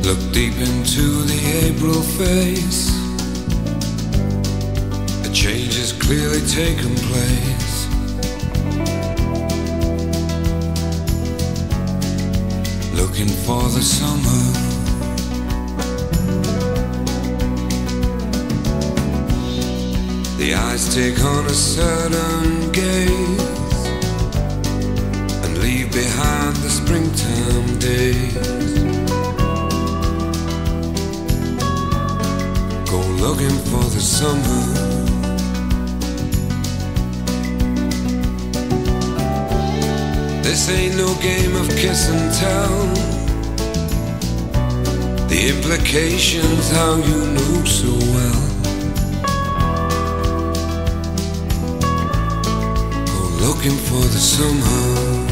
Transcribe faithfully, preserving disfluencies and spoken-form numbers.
Look deep into the April face. A change has clearly taken place. Looking for the summer. The eyes take on a certain gaze and leave behind the springtime days. Go looking for the summer. This ain't no game of kiss and tell. The implications how you know so well. Go looking for the summer.